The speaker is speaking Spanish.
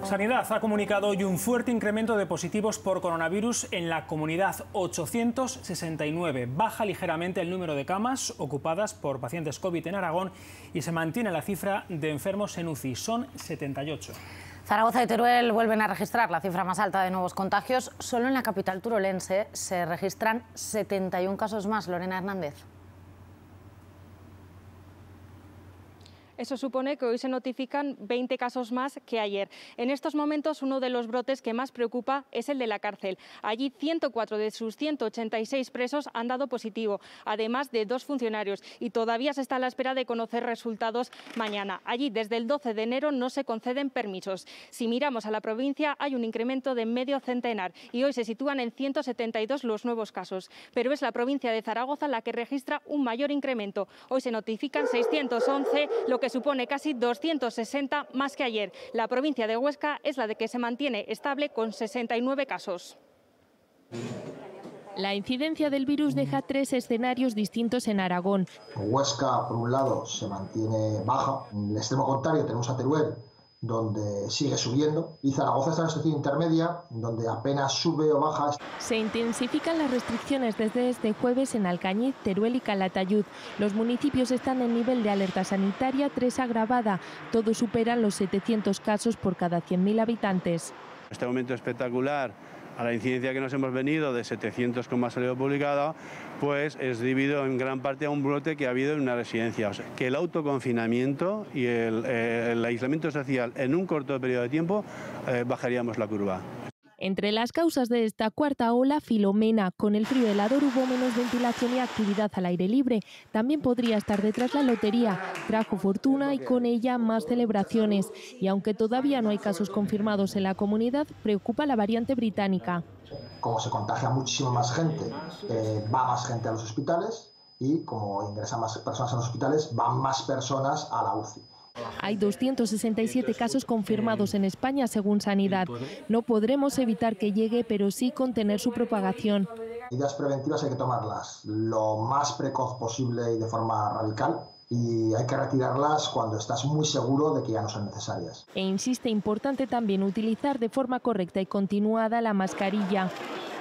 Sanidad ha comunicado hoy un fuerte incremento de positivos por coronavirus en la comunidad, 869. Baja ligeramente el número de camas ocupadas por pacientes COVID en Aragón y se mantiene la cifra de enfermos en UCI, son 78. Zaragoza y Teruel vuelven a registrar la cifra más alta de nuevos contagios. Solo en la capital turolense se registran 71 casos más. Lorena Hernández. Eso supone que hoy se notifican 20 casos más que ayer. En estos momentos, uno de los brotes que más preocupa es el de la cárcel. Allí 104 de sus 186 presos han dado positivo, además de 2 funcionarios, y todavía se está a la espera de conocer resultados mañana. Allí, desde el 12 de enero, no se conceden permisos. Si miramos a la provincia, hay un incremento de medio centenar y hoy se sitúan en 172 los nuevos casos. Pero es la provincia de Zaragoza la que registra un mayor incremento. Hoy se notifican 611, lo que supone casi 260 más que ayer. La provincia de Huesca es la de que se mantiene estable con 69 casos. La incidencia del virus deja 3 escenarios distintos en Aragón. Huesca, por un lado, se mantiene baja. En el extremo contrario tenemos a Teruel, donde sigue subiendo, y Zaragoza está en una situación intermedia, donde apenas sube o baja. Se intensifican las restricciones desde este jueves en Alcañiz, Teruel y Calatayud. Los municipios están en nivel de alerta sanitaria 3 agravada. Todos superan los 700 casos por cada 100.000 habitantes. Este momento espectacular, a la incidencia que nos hemos venido de 700 como ha salido publicado, pues es debido en gran parte a un brote que ha habido en una residencia. O sea, que el autoconfinamiento y el aislamiento social en un corto periodo de tiempo bajaríamos la curva. Entre las causas de esta cuarta ola, Filomena. Con el frío helador hubo menos ventilación y actividad al aire libre. También podría estar detrás la lotería. Trajo fortuna y con ella más celebraciones. Y aunque todavía no hay casos confirmados en la comunidad, preocupa la variante británica. Como se contagia muchísimo más gente, va más gente a los hospitales, y como ingresan más personas a los hospitales, van más personas a la UCI. Hay 267 casos confirmados en España, según Sanidad. No podremos evitar que llegue, pero sí contener su propagación. Medidas preventivas hay que tomarlas lo más precoz posible y de forma radical, y hay que retirarlas cuando estás muy seguro de que ya no son necesarias. E insiste, importante también utilizar de forma correcta y continuada la mascarilla.